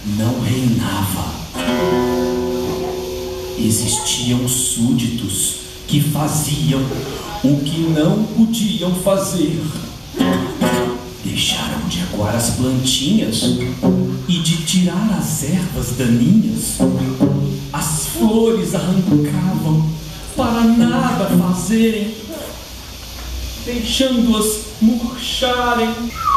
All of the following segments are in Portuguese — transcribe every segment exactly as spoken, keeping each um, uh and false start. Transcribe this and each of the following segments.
não reinava. Existiam súditos que faziam o que não podiam fazer. Deixaram de aguar as plantinhas e de tirar as ervas daninhas. As flores arrancavam para nada fazerem, deixando-as murcharem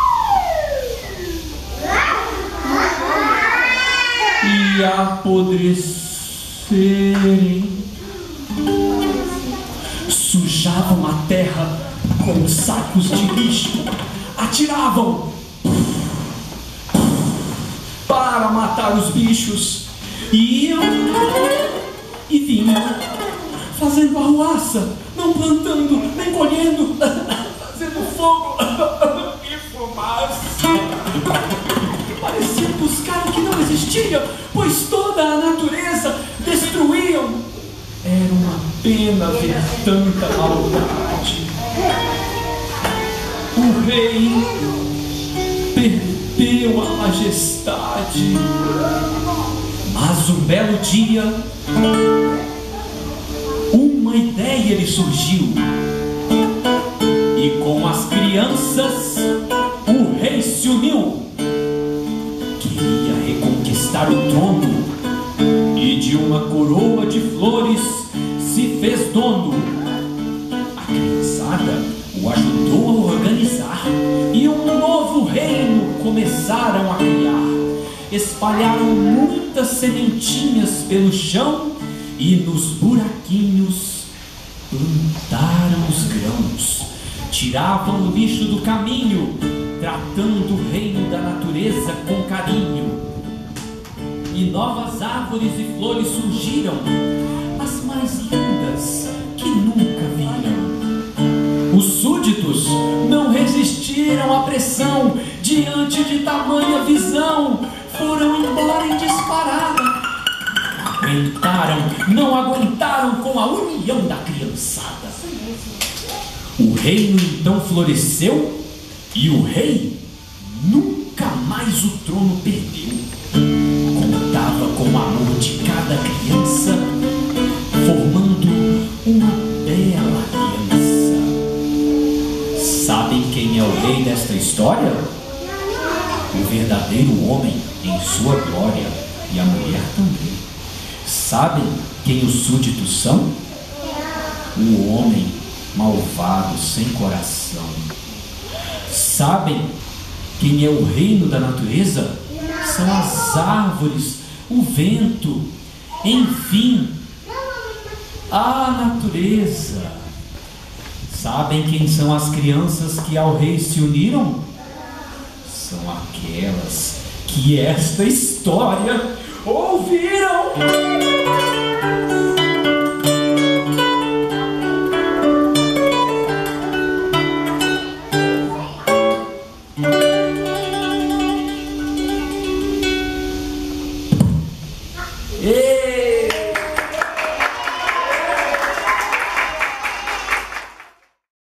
e apodrecerem. Sujavam a terra com sacos de lixo, atiravam para matar os bichos, e iam e vinham, fazendo arruaça, não plantando, nem colhendo, fazendo fogo e fumaça. Parecia buscar o que não existia, pois toda a natureza destruíam. Era uma pena ver tanta maldade. O rei perdeu a majestade. Mas um belo dia, uma ideia lhe surgiu. E com as crianças, o rei se uniu. Queria reconquistar o trono e de uma coroa de flores se fez dono. A criançada o ajudou a organizar e um novo reino começaram a criar. Espalharam muitas sementinhas pelo chão e nos buraquinhos plantaram os grãos. Tiravam o lixo do caminho, tratando o reino da natureza com carinho. E novas árvores e flores surgiram, as mais lindas que nunca viram. Os súditos não resistiram à pressão, diante de tamanha visão, foram embora em disparada. Aguentaram, não aguentaram com a união da criançada. O reino então floresceu e o rei nunca mais o trono perdeu. Contava com o amor de cada criança, formando uma bela aliança. Sabem quem é o rei desta história? O verdadeiro homem em sua glória, e a mulher também. Sabem quem os súditos são? O homem malvado, sem coração. Sabem quem é o reino da natureza? São as árvores, o vento, enfim, a natureza. Sabem quem são as crianças que ao rei se uniram? São aquelas que esta história ouviram.